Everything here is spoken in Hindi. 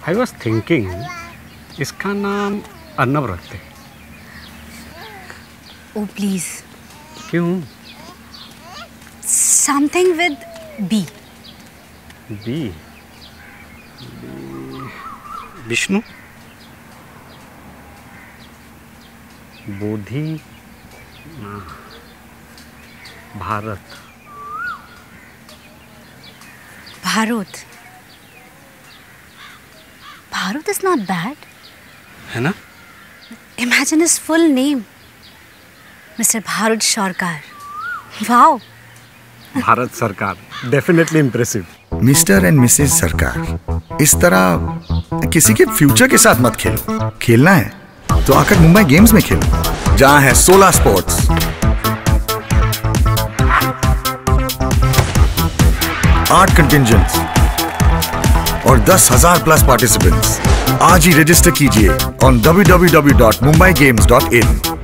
आई वॉज थिंकिंग इसका नाम अर्नब रखते। Oh please. क्यों? Something with B. B? Vishnu? Bodhi? Bharat? Bharat. Bharat is not bad. है ना? Imagine his full name. Mr. Bharat Sarkar. Wow. Bharat Sarkar, definitely impressive. Mr and Mrs Sarkar, इस तरह किसी के फ्यूचर के साथ मत खेलो। खेलना है तो आकर मुंबई गेम्स में खेलो, जहां है 16 स्पोर्ट्स, 8 कंटिंजेंट्स और 10,000 प्लस पार्टिसिपेंट्स। आज ही रजिस्टर कीजिए on www.mumbaigames.in।